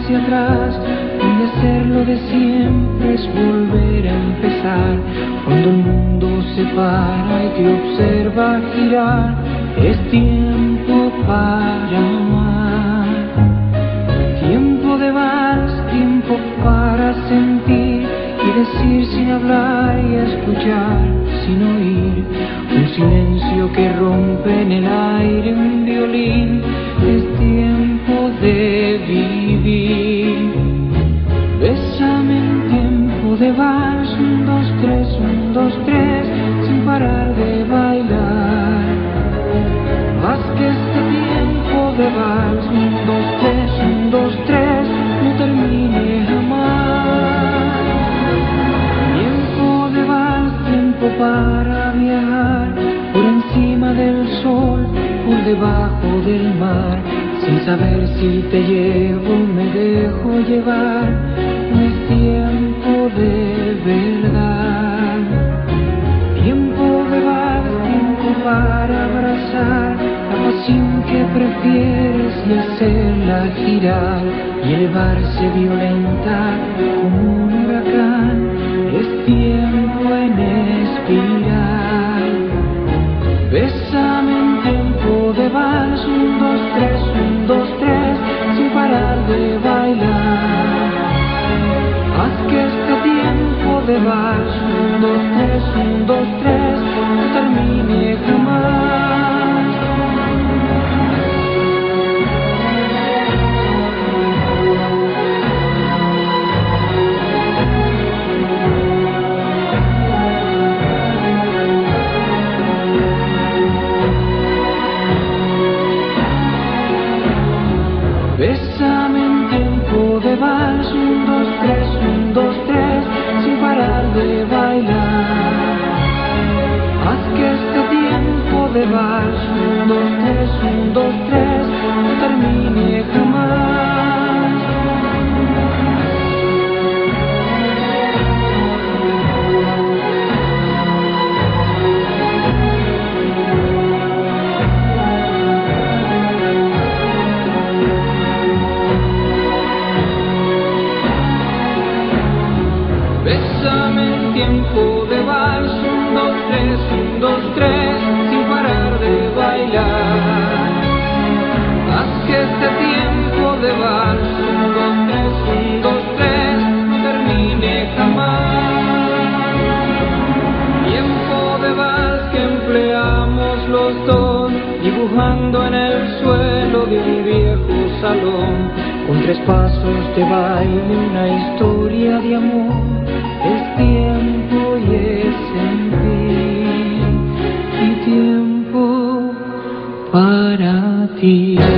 hacia atrás, donde hacerlo de siempre es volver a empezar. Cuando el mundo se para y te observa girar, es tiempo para amar. Tiempo de vals, tiempo para sentir y decir sin hablar y escuchar sin oír. Un silencio que rompe en el aire un violín. Es tiempo de vivir. Bésame en tiempo de vals, 1, 2, 3, 1, 2, 3, sin parar de bailar. Haz que este tiempo de vals, 1, 2, 3, 1, 2, 3, no termine jamás. Tiempo de vals, tiempo para viajar por encima del sol, por debajo del mar, sin saber si te llevo o me dejo llevar. No es tiempo de verdad. Tiempo de vals, tiempo para abrazar la pasión que prefieres y hacerla girar y elevarse violenta como un huracán. Es tiempo en espiral. Bésame en tiempo de vals, 1, 2, 3, 1, 2, 3, sin parar de bailar. Haz que este tiempo de vals, 1, 2, 3, 1, 2, 3, no termine jamás. Bésame en tiempo de vals, 1, 2, 3, 1, 2, 3, sin parar de bailar. Haz que este tiempo de vals, 1, 2, 3, 1, 2, 3, no termine jamás. Bésame en tiempo de vals, 1, 2, 3, 1, 2, 3, sin parar de bailar. Haz que este tiempo de vals, 1, 2, 3, 1, 2, 3, no termine jamás. Tiempo de vals que empleamos los dos, dibujando en el suelo de un viejo salón, con 3 pasos de baile, una historia de amor. Es tiempo y es en fin, y tiempo para ti.